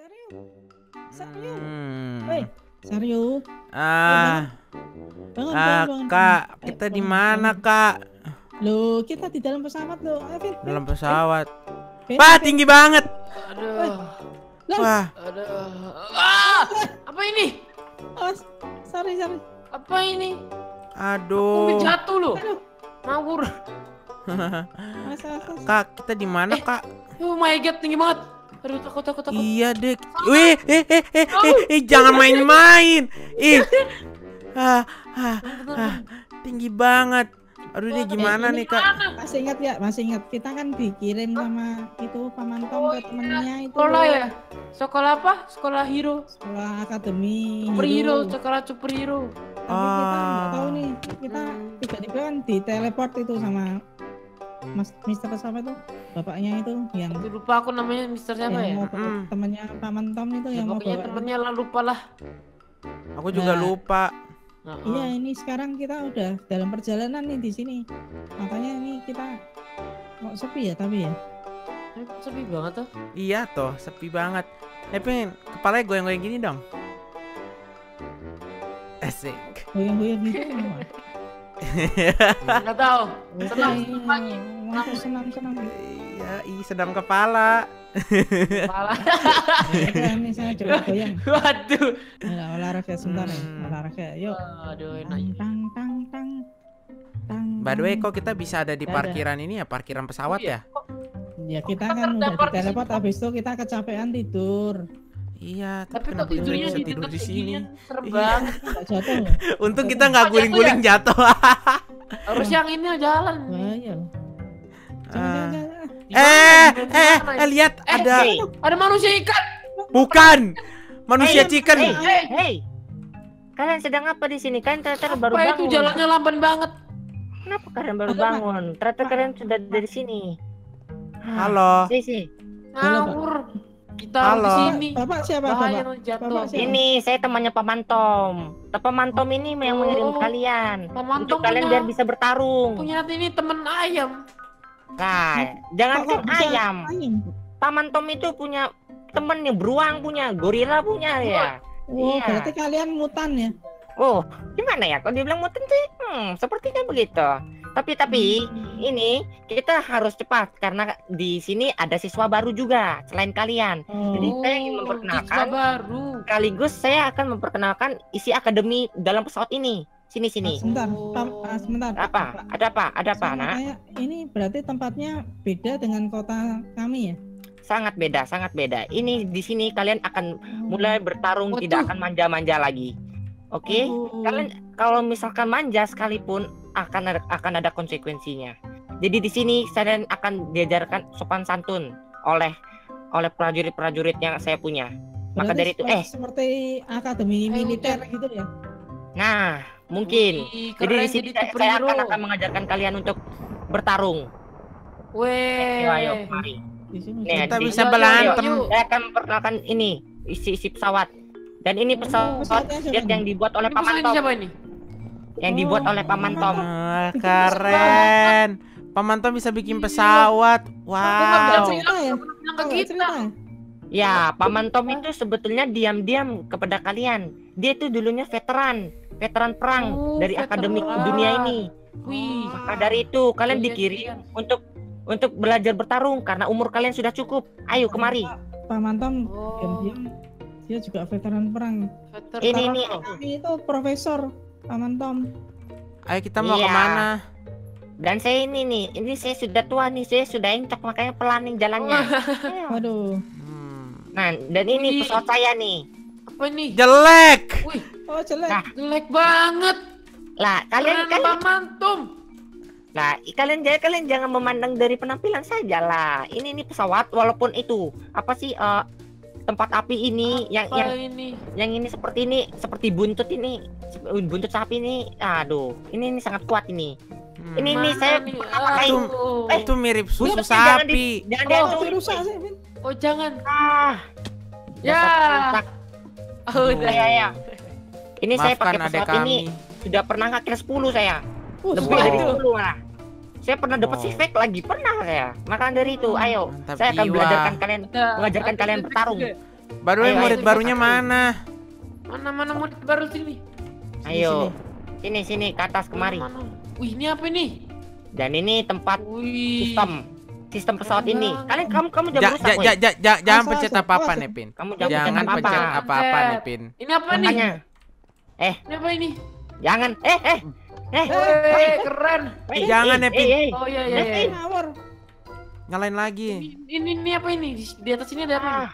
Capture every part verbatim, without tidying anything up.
Saryu, Saryu, Hmm. woi, Saryu, Ah, bangun, ah, bangun, bangun, Kak, bangun. kita Eh, di bangun, mana, bangun. Kak? Loh, kita di dalam pesawat loh. Ayo, Vin, Dalam Vin, pesawat. Vin, Wah, Vin. tinggi banget. Aduh, Lah, Wah, aduh. Ah, apa ini? awas, sorry, sorry. Apa ini? aduh. Aku jatuh loh. Aduh, Ngawur. awas, awas, awas. Kak, kita di mana, Eh. Kak? Oh my god, tinggi banget. Aduh, takut, takut, takut. Iya deh. Wih, eh, eh, eh, eh, eh, jangan main-main. Ih, ah, ah, ah, tinggi banget. Aduh, ini gimana nih, Kak? Masih ingat ya, masih ingat. Kita kan dikirim sama itu Paman Tom Oh, ke temennya itu. Sekolah loh. ya? Sekolah apa? Sekolah hero. Sekolah akademi. Super hero, Hero. sekolah super hero. Tapi kita nggak Ah. tahu nih, kita tiba-tiba kan di teleport itu sama Mas Mister siapa itu? Bapaknya itu yang Itu lupa aku namanya Mister siapa yang ya? mau bawa- Mm. temannya Paman Tom itu Ya, yang mau pokoknya bawa. temennya lah lupa lah. Aku juga Nah. lupa. Nah, Iya, ini sekarang kita udah dalam perjalanan nih di sini. Makanya ini kita kok sepi ya tapi ya. eh, sepi banget tuh. Iya toh, sepi banget. Eh, pengen kepalanya goyang-goyang gini dong. Asik. Goyang-goyang gitu. semua. Nggak tahu. Oke, Senang, senang lagi. Masuk senam-senam. Iya, ih sedam kepala. Kepala. Nah, ini saya coba goyang. Waduh. Nah, olahraga sebentar ya. Hmm. Olahraga. Yuk. Aduh, Tang enak. tang tang tang. Tang. By the way, tang. kok kita bisa ada di Ada. parkiran ini ya, parkiran pesawat Iya. ya? Ya kita Kita kan udah terdapat di teleport, habis itu kita kecapean tidur. Iya, Tapi kok kenapa kita tidurnya bisa di tidur dekat di kayak sini? gini? Serem Iya. banget. Nggak jatuh loh. Untung kita nggak guling-guling jatuh. Harus yang ini jalan. Bahaya loh. Jangan, Ah. jangan, jangan. Di mana? Eh, Di eh, mana? eh, lihat Eh, ada. Hey, Ada manusia ikan. Bukan. Manusia Hey, chicken. hey, Eh, hey. Kalian sedang apa di sini? Kalian ternyata baru apa itu bangun. jalannya lamban banget. Kenapa kalian baru Ada, Pak. bangun? Ternyata kalian sudah dari sini. Halo. Sini, sini. Ngawur. Kita Halo. di sini. Bapak siapa Bahaya bapak? lo jatuh. Bapak siapa? Ini saya temannya Paman Tom. Paman Tom ini yang mengirim Oh, kalian Paman untuk Tom kalian punya- biar bisa bertarung. Punya ini temen ayam. Nah, jangan Kok- kok bisa ayam. ayam? Paman Tom itu punya temen nih, beruang punya, gorila punya ya. Oh, Iya. berarti kalian mutan ya? Oh, gimana ya? Kalau dibilang mutant sih, hmm, sepertinya begitu. Tapi tapi Hmm. ini kita harus cepat karena di sini ada siswa baru juga selain kalian. Oh. Jadi saya ingin Oh, memperkenalkan. siswa baru. Sekaligus saya akan memperkenalkan isi akademi dalam pesawat ini. Sini Ah, sini. sebentar, Oh. Pam, ah, sebentar. Apa? Bapak. Ada apa? Ada apa, Sama Nak? kayak ini berarti tempatnya beda dengan kota kami ya? Sangat beda, sangat beda. Ini di sini kalian akan mulai bertarung, Oh, tidak tuh. akan manja-manja lagi. Oke? Oh. Kalian kalau misalkan manja sekalipun akan ada, akan ada konsekuensinya. Jadi di sini kalian akan diajarkan sopan santun oleh oleh prajurit-prajurit yang saya punya. Maka Berarti dari itu, seperti- eh, seperti akademi Eh, militer udah. gitu ya? nah mungkin. Wih, Jadi keren di sini saya, saya superhero. akan akan mengajarkan kalian untuk bertarung. Weh. Ayo, ayo, mari. Di sini. Nih, Kita di- bisa Yuk, yuk, berantem. yuk, yuk. Saya akan memperkenalkan ini isi-isi pesawat. Dan ini pesawat pesawatnya siapa jet nih? yang dibuat oleh Ini Paman pesan Tom. siapa ini? Yang dibuat Oh, oleh Paman Tom. Ah, keren. Paman Tom bisa bikin pesawat. Kok nggak Wow. bisa cerita ya? Bilang ke Oh, nggak kita. cerita. Ya, Paman Tom itu sebetulnya diam-diam kepada kalian. Dia itu dulunya veteran, veteran perang Oh, dari veteran. akademik dunia ini. Wih. Maka dari itu kalian Iya, dikirim iya. untuk untuk belajar bertarung karena umur kalian sudah cukup. Ayo kemari. Pak Mantom Oh, diam-diam dia juga veteran perang. veteran Ini nih. bro. Kami itu profesor Pak Mantom. Ayo kita mau Iya. kemana? Dan saya ini nih, ini saya sudah tua nih, saya sudah encok makanya pelan nih jalannya. Ayo. Waduh. Hmm. Nah, dan ini Wih. pesawat saya nih. Apa ini? Jelek. Wih, Oh jelek. Nah, jelek banget. Lah, kalian Keren kan Pak Mantum. Lah, kalian jangan kalian jangan memandang dari penampilan saja lah. Ini ini pesawat walaupun itu apa sih eh, tempat api ini yang Apa yang ini? yang ini seperti ini seperti buntut ini buntut sapi ini. Aduh, ini ini sangat kuat ini. Hmm. Ini ini Mana saya nih? pernah pakai. Aduh. Eh, Itu mirip susu Buntutnya jangan sapi. di- Jangan Oh, diadu. Tapi rusak sih, Vin. Oh jangan. Ah, Ya. dasar rusak. Oh, udah. Ya, ya. Ini saya pakai Maafkan adek pesawat ini kami. sudah pernah ngakil sepuluh saya. Oh, Lebih Waduh. dari sepuluh malah. Saya pernah dapat Oh. sifek lagi, pernah saya. Maka dari itu, ayo Mantap saya akan jiwa. belajarkan kalian Ada- mengajarkan ada kalian trik bertarung. juga. Baru Ayo, murid ayo, barunya ayo. mana? Mana mana murid baru sini. Ayo. Sini sini ke atas kemari. Mana? Wih, ini apa ini? Dan ini tempat Wih. sistem sistem pesawat ini. Kalian kamu kamu Ja, jangan ja, rusak, ja, woy. ja, ja- jangan Awas, pencet awas, apa-apa awas. Nepin. Kamu jangan, Jangan pencet pencet apa-apa. apa-apa Pencet. Nepin. Ini apa nih? Makanya. Eh, Ini apa ini? jangan. Eh, eh. Eh, Wih, keren. eh, jangan, eh, Epin. eh, eh. Oh iya iya iya. Nepin. Ngawur. Nyalain Ini, lagi. ini, ini apa ini? Di, di atas ini ada apa? Ah,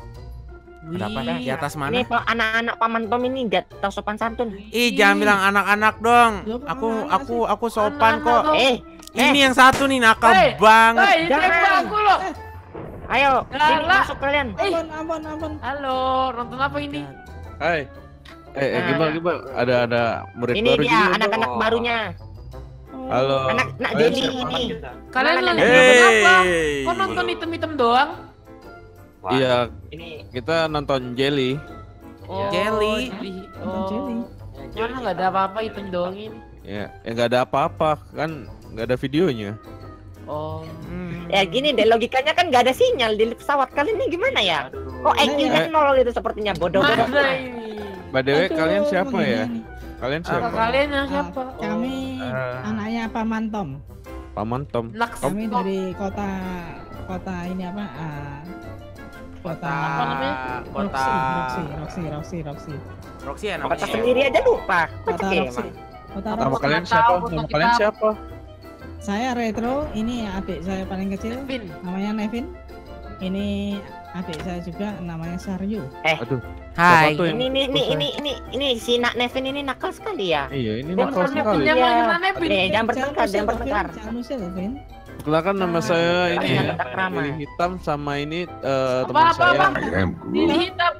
Ada apa? Wih. Di atas ini mana? pak anak-anak paman Tom ini gak tahu sopan santun. Ih, jangan bilang anak-anak dong. Loh, kok Aku anak-anak aku aku sopan Anak-anak kok. dong. Eh, Ini yang satu nih nakal Hey, banget. Hei, Jangan. tembak aku loh. ayo, sini Lala. masuk kalian. Eh. Ampun, ampun, ampun. Halo, nonton apa ini? Hai. Eh, eh Nah. gimana gimana? Ada ada murid Ini baru dia juga. anak-anak barunya. Oh. Halo. Anak nak Ayo, Jelly siapa? ini. Kalian Mana lagi nenek? nonton apa? Hey. Kok nonton item-item doang? Iya, Ini kita nonton Jelly. Oh, Jelly. Nonton Oh, Jelly. mana nggak ada apa-apa item doang ini? Ya, ya nggak ada apa-apa kan, nggak ada videonya. Oh, Hmm. ya gini deh logikanya kan gak ada sinyal di pesawat kalian ini gimana ya? Kok I Q-nya Eh. nol itu sepertinya bodoh-bodoh. mana ini? By the way, Aduh, kalian siapa gini ya? nih. Kalian Kakak siapa? kalian yang Ah, siapa? Kami Eh. anaknya Paman Tom. Paman Tom. Naks. Kami dari kota kota ini apa? ah, kota Apa namanya? Kota Roxy, Roxy, Roxy, Roxy, Roxy ya Kota namanya. sendiri aja lupa. Kota Kocak ya Roxy. emang. Kota Apa? Nama Roxy. kalian nggak siapa? tahu, Nama kita- kalian siapa? Saya Retro, ini adik saya paling kecil, Vin. namanya Nevin. Ini adik saya juga namanya Saryu. Aduh, Hai. siapa tuh yang Ini ini ini susah? ini ini ini si Nak Nevin ini nakal sekali ya. Iya, ini Dia nakal bukan sekali. Yang Iya. lagi mana, Vin? Oke, jangan bertengkar, Jangan jangan usil, bertengkar. Vin. Jangan usil, Vin. Perkenalkan nama saya ini Jangan ya. tak ramah. Ini hitam sama ini eh, Apa, teman apa, saya. apa? Jeli hitam.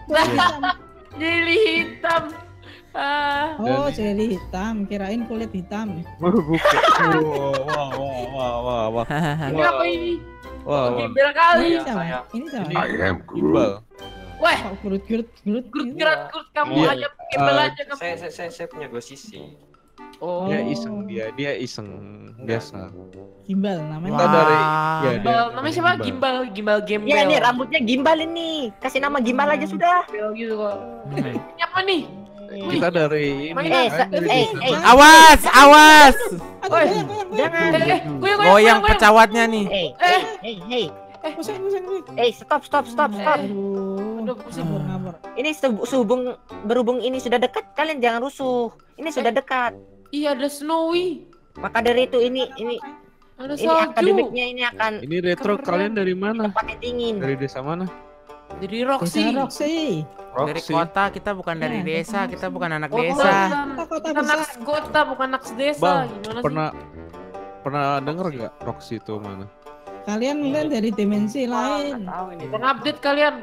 Jeli hitam. Ah. Oh, jeli hitam, kirain kulit hitam. Bukan. Wah, wah, wah, wah, wah. Ini apa ini? Wah, wah. Gembel kali. Ini siapa? Ini siapa? Ini gimbal. Wah, Kok gerut-gerut gerut? gerut gitu? gerat gerut kamu Iya. aja gembel Eh, aja kamu. Saya, saya, saya, saya punya dua sisi. Oh. Dia iseng dia, dia iseng biasa. Gimbal namanya. Kita dari ya, Wah. dia Gimbal, namanya siapa? Gimbal, gimbal gembel. Ya ini rambutnya gimbal ini. Kasih nama gimbal aja sudah. Gembel gitu kok. Ini apa nih? Kita dari ini. Main Eh, kan, sa- dari eh, desa. eh. Awas, awas. Aduh, Oi, goyang, goyang, goyang. Jangan. Eh, eh, goyang, Goyang goyang. pesawatnya nih. Hey, Eh. hey, hey, hey, Pusing, pusing, pusing. hey, stop, stop, stop, stop. Aduh, Aduh, pusing. ngabur, ngabur. Ini se- sehubung berhubung ini sudah dekat, kalian jangan rusuh. Ini sudah dekat. Iya, ada Snowy. Maka dari itu ini ini Ada ini salju. akademiknya ini akan Ini retro Keren. kalian dari mana? tempatnya dingin. Dari desa mana? Dari Desa Roxy. Roxy. Dari Roxy. kota, kita bukan dari Iya, desa, dari kita Roxy. bukan anak Oh, desa. Kota kota Kita besar. naks kota, bukan naks desa. Bang, Gimana sih? Pernah pernah denger gak Roxy itu mana? Kalian mungkin dari dimensi lain. Tahu ini. Bang update kalian.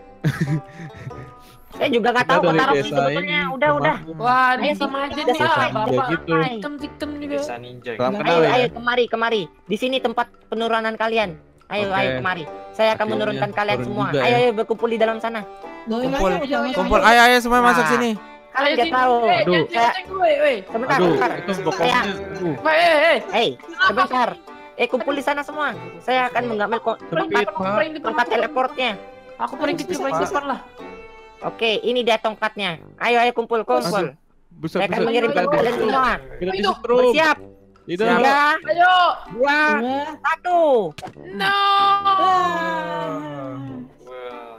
Saya juga nggak Kita tahu dari kota Roxy desa sebetulnya. ini. Udah, udah. Wah, ini Ayo, sama aja kita nih. desa Ah, ninja bapak. gitu. Hitam-hitam juga. Desa ninja. Salam gitu. kenal Ayo, ya. ayo kemari, kemari. Di sini tempat penurunan kalian. Ayo, Oke. ayo kemari. Saya akan Akhirnya menurunkan kalian turun semua. juga Ayo, ya. ayo berkumpul di dalam sana. Doain Kumpul, aja udah Kumpul, ayo ayo semua masuk Nah. sini. Kalian Ayo nggak sini. tahu. Eh, Aduh. jangan ceng-ceng gue, weh. Sebentar, Aduh, sebentar. itu pokoknya. Aduh, Weh, eh, eh. Hei, sebentar. Eh, kumpul di sana semua. Saya akan mengambil ko- Paling Tapi, depan, Pak. paling depan. tongkat teleportnya. Aku paling kecil, paling depan lah. Oke, ini dia tongkatnya. Ayo, ayo kumpul, kumpul. bisa Saya akan bisa. mengirimkan ayo, kalian ayo. semua. Kita Ayo, disetrum. Bersiap. Tidak. Tiga, Ayo. dua, Dua. satu. No. Ah. Wah.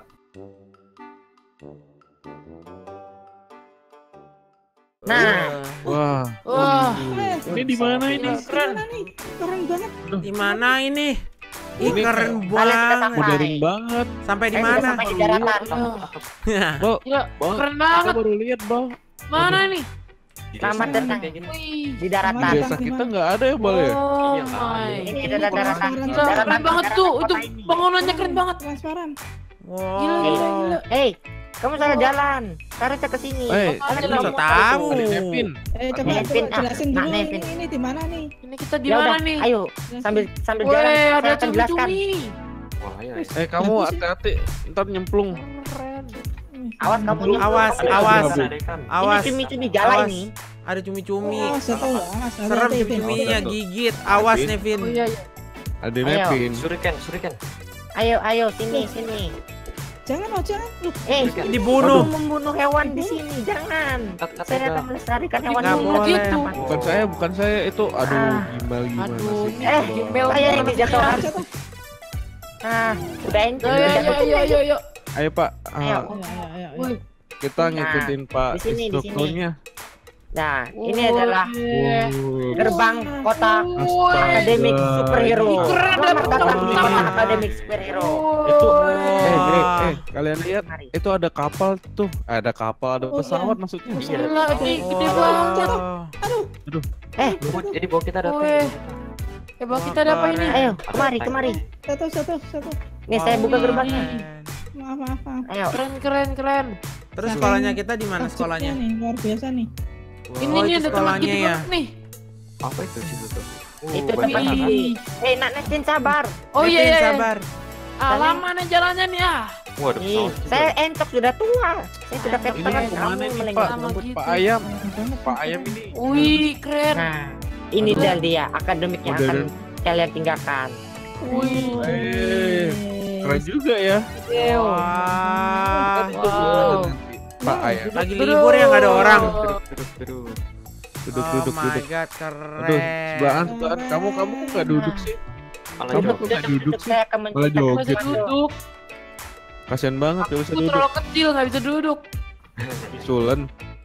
Nah, Wah, Wah. Eh, ini di mana ini? Gila, keren. gimana nih? Keren banget. Di mana ini? Ih, Ini keren kalian sudah banget. sampai. Modern banget. Sampai di saya sudah mana? sampai di daratan. Wah, Bo, Gila, Bo, keren kita banget. baru lihat, Bo. Mana nih? Di Selamat desa datang. kayak gini. Wih. Di daratan. Mana? Desa kita nggak ada ya, Bol ya? Oh Iya, my. Ini Ini ada daratan. keren. Gila, Daratan, keren banget daratan tuh. kota Itu ini. bangunannya keren banget. Transparan. Gila, gila, Wow. gila. Hei, kamu salah jalan. Harusnya ke sini. Eh, Ada Bisa nomor. tahu. Ada Nevin. Eh, coba Nevin, coba ah, jelasin Nak dulu Nevin. ini, ini di mana nih? Ini kita di Ya mana udah, nih? ayo Jelasin. sambil sambil jalan Weh, saya ada akan jelaskan. cumi-cumi. Wah, ya. Eh, kamu hati-hati, ntar nyemplung. Keren. Awas kamu Aduh. nyemplung. Awas, Ada awas. ikan, ada ikan. Awas. Ini cumi-cumi jala Awas. ini. Ada cumi-cumi. Oh, saya tahu. Awas, Serem hati-hati, Vin. cumi-cuminya gigit. Awas Nevin. Nevin. Oh iya, iya. Ada Ayo. Nevin. Suriken, suriken. Ayo, ayo sini, sini. Jangan oh jangan. Loh, Eh, Dibunuh. kamu membunuh hewan di sini, jangan. Kat- kat- Saya kat- akan melestarikan hewan Nggak ini. boleh. Gitu. Bukan saya, bukan saya itu. Aduh, Ah. gimbal gimana Aduh, sih? ini Eh, gimbal. saya yang dijatuhkan. jatuh. Ah, udah ini. Ayo, ayo, ayo, ayo, ayo. Ayo Pak, ah, Ayo. Ayo ayo ayo. Woi, kita ngikutin Pak di sini, di sini. instrukturnya. Nah, ini adalah woi. Uh, gerbang kota Woi. akademik superhero. Keren, Selamat dapat datang di tentang. kota akademik superhero. Itu, Woi. eh, eh, eh, kalian lihat Mari. itu ada kapal tuh, ada kapal, ada Oh, pesawat iya. maksudnya. Iya. Gila, ini gede Oh. banget. Eh, Oh, jadi bawa kita ada apa Woi. ini? Eh, Bang, kita ada apa ini? ayo, kemari, kemari. Satu satu satu. Nih saya buka gerbangnya. Maaf maaf maaf. Ayo. Keren, keren, keren. Terus Saking sekolahnya kita di mana Takjubnya sekolahnya? nih luar biasa nih. Ini Oh, nih itu ada tempat sekolahnya gede ya. banget nih. Apa itu situ tuh? Oh, Itu banyak tempat anak. ini. Eh, Nak Nestin sabar. Oh iya, Netin, iya. sabar. Ah, lama nih jalannya nih ah. Wah, ada Nih, pesawat juga. saya entok sudah tua. Saya sudah Ini ketengan kemana kamu nih, melenggang Pak? Sama rambut. gitu. Pak Ayam, Keren banget. Pak Ayam ini. Wih, keren. Nah, ini Aduh. dia dia akademik yang akan Modern. kalian tinggalkan. Wih. Eh, keren juga ya. Ew. Wah. Wow. Pak Ayam, Lagi libur ya nggak ada orang. Duduk, duduk, duduk. duduk, Oh duduk, my duduk. god, keren. Aduh, sebelahan, sebelahan. Kamu, kamu kok nggak duduk sih? Malah Kamu jauh. kok nggak duduk sih? Saya akan Malah menceritakan joget. Nggak bisa sesuatu. duduk. Kasian banget, gak bisa Aku duduk. terlalu kecil, nggak bisa duduk. Sulen.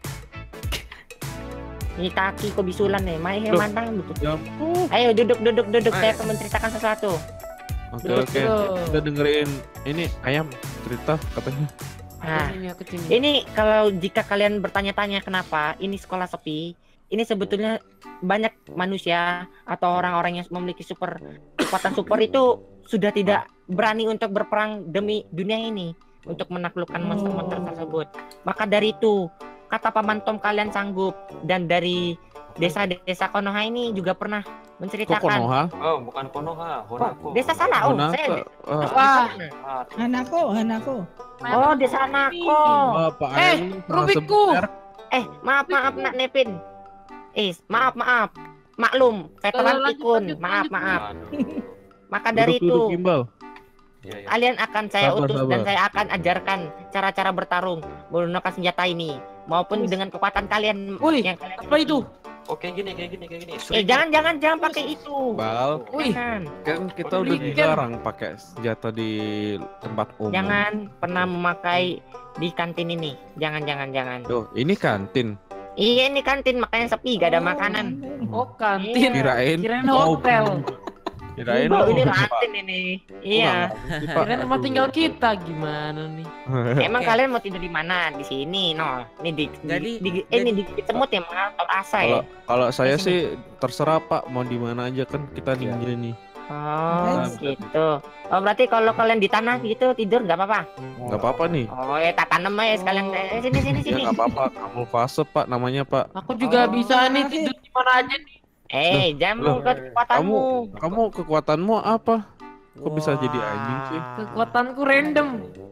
Ini kaki kok bisulan nih, main Loh. mantang betul. Ya ampun. Ayo duduk duduk duduk, Ayo. saya akan menceritakan sesuatu. Oke, Duduk, oke. duduk. Kita dengerin ini ayam cerita katanya. Nah, Aku sini, aku sini. ini kalau jika kalian bertanya-tanya kenapa ini sekolah sepi, ini sebetulnya banyak manusia atau orang-orang yang memiliki super kekuatan super itu sudah tidak berani untuk berperang demi dunia ini untuk menaklukkan monster-monster tersebut. Maka dari itu, kata Paman Tom kalian sanggup, dan dari desa-desa Konoha ini juga pernah Kok menceritakan. Konoha? Oh, bukan Konoha, Oh, Honako. desa salah. Oh, Honaka. saya Ah, Wah, Ah, Hanako, Hanako. Oh, desa Nako. wah, Pak Eh, Ayam ini salah Rubikku. sebut merek. Eh, maaf maaf Nak Nepin. Eh, maaf maaf. Maklum, veteran Lanjut, pikun. lanjut, Maaf lanjut. maaf. Aduh. Maka dari Duduk, duduk, itu, gimbal. Iya, iya. kalian akan saya Sabar, utus sabar. dan saya akan ajarkan cara-cara bertarung menggunakan senjata ini maupun dengan kekuatan kalian Wih, yang kalian apa itu? Oh, kayak gini, kayak gini, kayak gini. Eh, Sulit. jangan jangan jangan pakai itu. Bal, Wih, Jangan. kan kita Oh, udah ini kan- dilarang pakai senjata di tempat umum. Jangan pernah memakai di kantin ini. Jangan jangan jangan. Tuh, ini kantin. Iya, ini kantin makanya sepi, gak ada makanan. oh kantin. Kirain Kirain mau- hotel. Kirain Oh, mau ini Pak. kantin ini. Iya. Pak. Kirain tempat tinggal kita gimana nih? Emang Oke. kalian mau tidur di mana? Di sini, no. Ini di, Jadi- di, di- eh, ini di, di semut ya, mengatur asa Kalau ya. kalau saya Sini. sih terserah Pak mau di mana aja kan kita ninja nih. Oh, Nice. gitu. Oh, berarti kalau kalian di tanah gitu tidur nggak apa-apa. Nggak apa-apa nih. Oh, ya tak tanam aja sekalian. Eh, sini sini Ya sini. nggak apa-apa. Kamu fase Pak namanya Pak. Aku juga Oh, bisa nih oke. tidur di mana aja nih. Eh, jangan Loh, mengungkap kekuatanmu. Kamu kekuatanmu apa? Kok bisa jadi anjing sih? Kekuatanku random.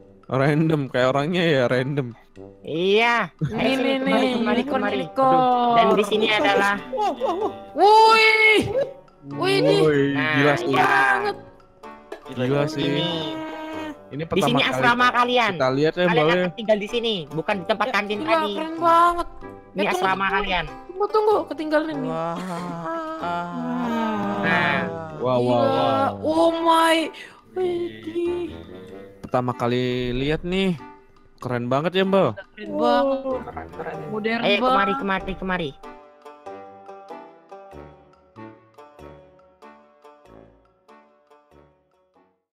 Random kayak orangnya ya random. Iya. Nih nih nih, Kemari, kemari, unicorn kemari. unicorn. Dan di sini adalah Wow, wow, wow. Wih, wih ini Woi, Nah, gila sih. iya. banget. Gila sih. ini. Ini Di pertama sini kali asrama kalian. kita lihat ya Kalian Mbak. akan tinggal di sini, bukan di tempat kantin Gila, tadi. keren banget. Ini Eh, tunggu, asrama tunggu. kalian. Tunggu tunggu, ketinggalan nih. Wah. Nah. Wow, wow, Gila. wow. Oh my. Wih, Pertama kali lihat nih. Keren banget ya Mbak. keren banget. Keren, keren. Modern Ayo kemari banget. kemari kemari.